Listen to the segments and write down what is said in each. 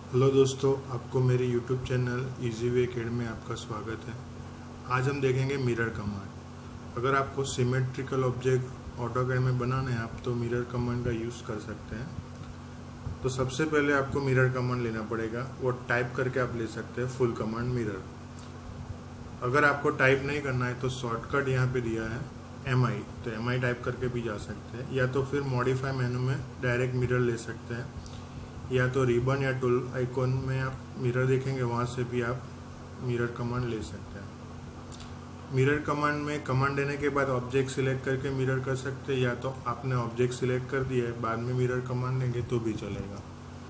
Hello दोस्तों, आपको मेरे YouTube channel easy way academy में आपका स्वागत है। आज हम देखेंगे मिरर कमांड। अगर आपको सिमेट्रिकल ऑब्जेक्ट ऑटोकैड में बनाना है आप तो मिरर कमांड का यूज़ कर सकते हैं। तो सबसे पहले आपको मिरर कमांड लेना पड़ेगा, वो टाइप करके आप ले सकते हैं फुल कमांड मिरर। अगर आपको टाइप नहीं करना है तो शॉर्टकट यहाँ पे दिया है MI, तो MI टाइप करके भी जा सकते हैं, या तो फिर मॉडिफाई मेनू में डायरेक्ट मिरर ले सकते हैं, या तो रिबन या टूल आइकॉन में आप मिरर देखेंगे, वहाँ से भी आप मिरर कमांड ले सकते हैं। मिरर कमांड में कमांड देने के बाद ऑब्जेक्ट सिलेक्ट करके मिरर कर सकते हैं, या तो आपने ऑब्जेक्ट सिलेक्ट कर दिया है बाद में मिरर कमांड देंगे तो भी चलेगा।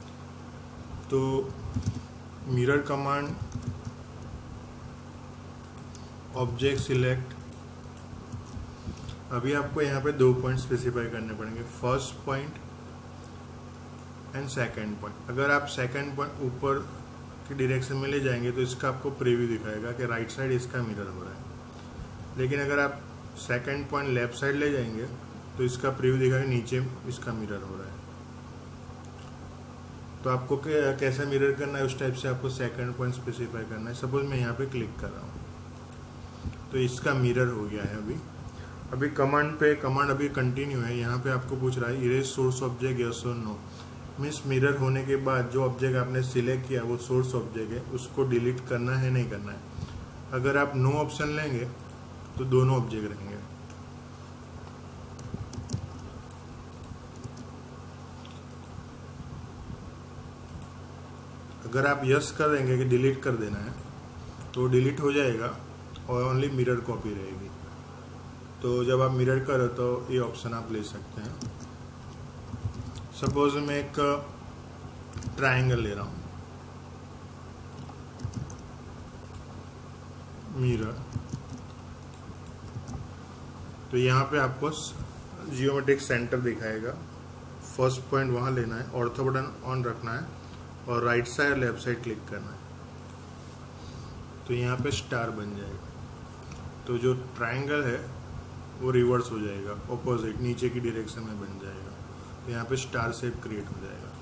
तो मिरर कमांड ऑब्जेक्ट सिलेक्ट, अभी आपको यहाँ पे 2 पॉइंट स्पेसिफाई करने पड़ेंगे, first point and second point. अगर आप सेकंड पॉइंट ऊपर की डायरेक्शन में ले जाएंगे तो इसका आपको प्रीव्यू दिखाएगा कि राइट साइड इसका मिरर हो रहा है। लेकिन अगर आप सेकंड पॉइंट लेफ्ट साइड ले जाएंगे तो इसका प्रीव्यू दिखाएगा नीचे इसका मिरर हो रहा है। तो आपको कैसा मिरर करना है उस टाइप से आपको सेकंड पॉइंट स्पेसिफाई करना है। सपोज मैं यहाँ पे क्लिक कर रहा हूँ तो इसका मिरर हो गया है। अभी कमांड अभी कंटिन्यू है। यहाँ पे आपको पूछ रहा है इरेज सोर्स ऑब्जेक्ट यस और नो। मीन्स मिरर होने के बाद जो ऑब्जेक्ट आपने सिलेक्ट किया वो सोर्स ऑब्जेक्ट है, उसको डिलीट करना है नहीं करना है। अगर आप नो ऑप्शन लेंगे तो दोनों ऑब्जेक्ट रहेंगे। अगर आप यस कर देंगे कि डिलीट कर देना है तो डिलीट हो जाएगा और ओनली मिरर कॉपी रहेगी। तो जब आप मिरर करो तो ये ऑप्शन आप ले सकते हैं। सपोज मैं एक ट्रायंगल ले रहा हूँ, मिरर, तो यहाँ पे आपको जियोमेट्रिक सेंटर दिखाएगा। फर्स्ट पॉइंट वहाँ लेना है, ऑर्थो बटन ऑन रखना है और right side left side click करना है, तो यहाँ पे स्टार बन जाएगा। तो जो ट्रायंगल है वो रिवर्स हो जाएगा, ऑपोजिट नीचे की डायरेक्शन में बन जाएगा। तो यहाँ पे स्टार शेप क्रिएट हो जाएगा।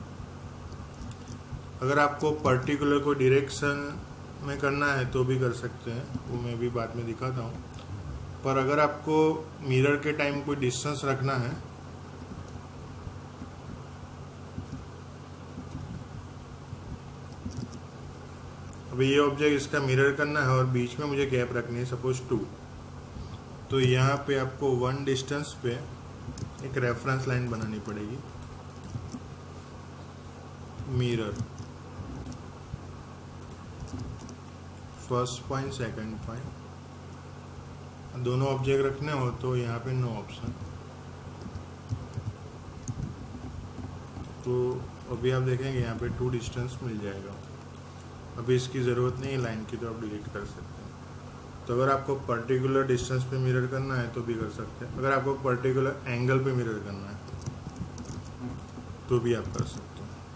अगर आपको पर्टिकुलर कोई डायरेक्शन में करना है तो भी कर सकते हैं, वो मैं भी बाद में दिखाता हूँ। पर अगर आपको मिरर के टाइम कोई डिस्टेंस रखना है अभी ये ऑब्जेक्ट इसका मिरर करना है और बीच में मुझे गैप रखनी है, सपोज 2, तो यहाँ पे आपको 1 डिस्टेंस पे एक रेफरेंस लाइन बनानी पड़ेगी। Mirror first point second point, दोनों ऑब्जेक्ट रखने हो तो यहाँ पे नो ऑप्शन। तो अभी आप देखेंगे यहाँ पे 2 डिस्टेंस मिल जाएगा। अभी इसकी ज़रूरत नहीं है लाइन की, तो आप डिलीट कर सकते हैं। तो अगर आपको पर्टिकुलर डिस्टेंस पे मिरर करना है तो भी कर सकते हैं। अगर आपको पर्टिकुलर एंगल पे मिरर करना है तो भी आप कर सकते हैं।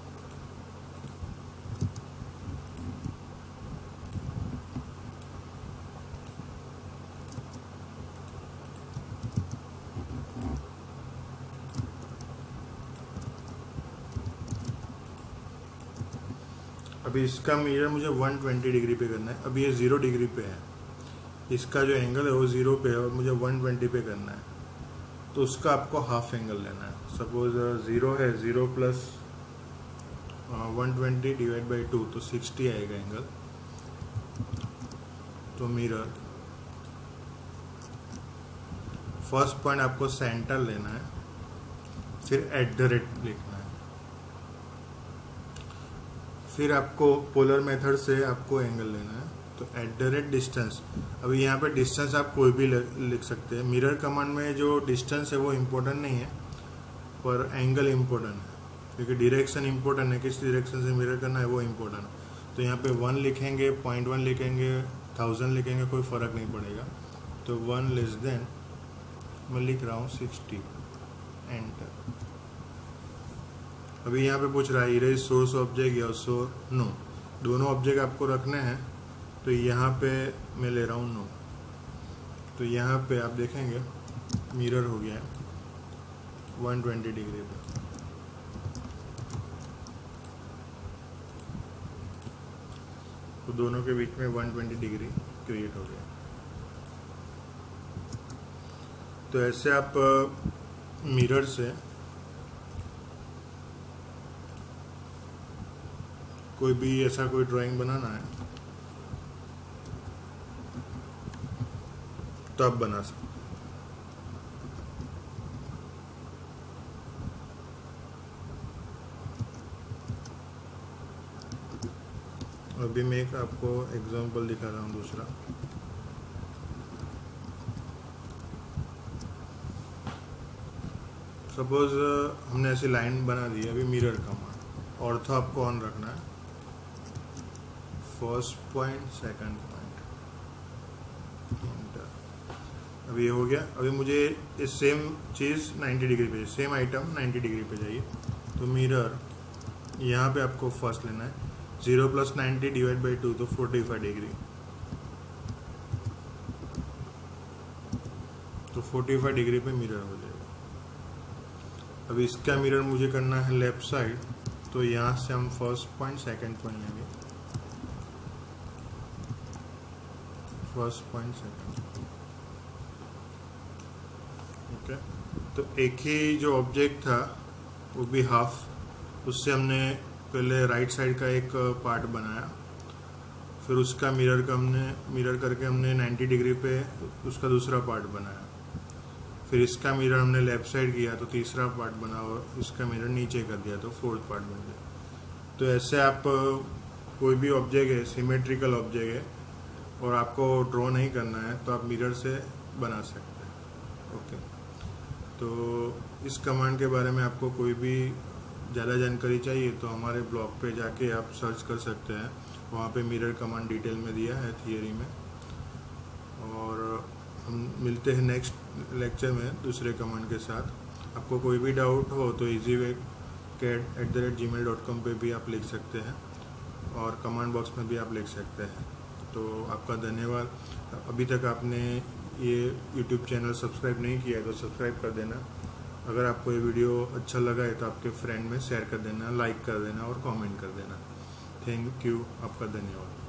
अभी इसका मिरर मुझे 120 डिग्री पे करना है। अभी ये 0 डिग्री पे है, इसका जो एंगल है वो 0 पे है और मुझे 120 पे करना है, तो उसका आपको हाफ एंगल लेना है। सपोज 0 है, 0 प्लस 120 डिवाइड बाई 2 तो 60 आएगा एंगल। तो मिरर फर्स्ट पॉइंट आपको सेंटर लेना है, फिर @ लिखना है, फिर आपको पोलर मेथड से आपको एंगल लेना है। तो @ डिस्टेंस, अभी यहाँ पे डिस्टेंस आप कोई भी लिख सकते हैं। मिरर कमांड में जो डिस्टेंस है वो इम्पोर्टेंट नहीं है, पर एंगल इम्पोर्टेंट है, क्योंकि डायरेक्शन इम्पोर्टेंट है, किस डायरेक्शन से मिरर करना है वो इम्पोर्टेंट है। तो यहाँ पे 1 लिखेंगे, 0.1 लिखेंगे, 1000 लिखेंगे, कोई फ़र्क नहीं पड़ेगा। तो 1 लेस देन मैं लिख रहा हूँ 60, एंटर। अभी यहाँ पे पूछ रहा है इरेज सोर्स ऑब्जेक्ट यस और नो, दोनों ऑब्जेक्ट आपको रखने हैं। तो यहाँ पे मैं ले रहा हूँ नो। तो यहाँ पे आप देखेंगे मिरर हो गया है 120 डिग्री पे। तो दोनों के बीच में 120 डिग्री क्रिएट हो गया। तो ऐसे आप मिरर से कोई भी ऐसा कोई ड्राइंग बनाना है तो आप बना सकते। अभी मैं एक आपको एग्जांपल दिखा रहा हूँ दूसरा। सपोज हमने ऐसी लाइन बना दी है। अभी मिरर कमांड ऑर्थो आपको ऑन रखना है, फर्स्ट पॉइंट सेकंड पॉइंट, अभी ये हो गया। अभी मुझे इस सेम चीज़ 90 डिग्री पे, सेम आइटम 90 डिग्री पे चाहिए। तो मिरर यहाँ पे आपको फर्स्ट लेना है, 0 + 90 डिवाइड बाई 2 तो 45 डिग्री। तो 45 डिग्री पे मिरर हो जाएगा। अब इसका मिरर मुझे करना है लेफ्ट साइड, तो यहाँ से हम फर्स्ट पॉइंट सेकंड पॉइंट लेंगे, फर्स्ट पॉइंट सेकंड। ओके, तो एक ही जो ऑब्जेक्ट था वो भी हाफ, उससे हमने पहले राइट साइड का एक पार्ट बनाया, फिर उसका मिरर करके हमने 90 डिग्री पे उसका दूसरा पार्ट बनाया, फिर इसका मिरर हमने लेफ्ट साइड किया तो तीसरा पार्ट बना, और इसका मिरर नीचे कर दिया तो फोर्थ पार्ट बन गया। तो ऐसे आप कोई भी ऑब्जेक्ट है, सिमेट्रिकल ऑब्जेक्ट है, और आपको ड्रॉ नहीं करना है तो आप मिरर से बना सकते हैं। ओके, तो इस कमांड के बारे में आपको कोई भी ज़्यादा जानकारी चाहिए तो हमारे ब्लॉग पे जाके आप सर्च कर सकते हैं, वहाँ पे मिरर कमांड डिटेल में दिया है थियरी में। और हम मिलते हैं नेक्स्ट लेक्चर में दूसरे कमांड के साथ। आपको कोई भी डाउट हो तो easywaycat@gmail.com पे भी आप लिख सकते हैं, और कमांड बॉक्स में भी आप लिख सकते हैं। तो आपका धन्यवाद। अभी तक आपने ये YouTube चैनल सब्सक्राइब नहीं किया है तो सब्सक्राइब कर देना। अगर आपको ये वीडियो अच्छा लगा है तो आपके फ्रेंड में शेयर कर देना, लाइक कर देना और कमेंट कर देना। थैंक यू, आपका धन्यवाद।